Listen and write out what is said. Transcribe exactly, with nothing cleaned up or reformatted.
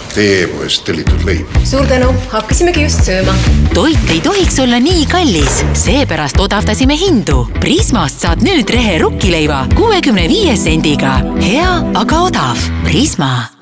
Teepoest tellitud leib. Suur tänu, hakkasimegi just sööma. Toit ei tohiks olla nii kallis, seepärast odavdasime hindu. Prismast saad nüüd rehe rukkileiva kuuekümne viie sendiga. Hea, aga odav. Prisma.